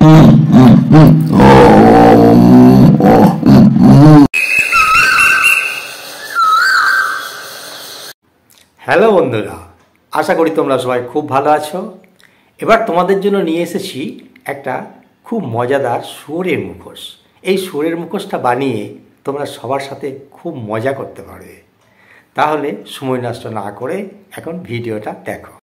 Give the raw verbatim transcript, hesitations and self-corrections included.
Hello বন্ধুরা, আশা করি তোমরা সবাই খুব ভালো আছো। এবার তোমাদের জন্য নিয়ে এসেছি একটা খুব মজাদার শুয়োরের মুখোশ। এই শুয়োরের মুখোশটা বানিয়ে তোমরা সবার সাথে খুব মজা করতে পারবে। তাহলে সময় নষ্ট না করে এখন ভিডিওটা দেখো।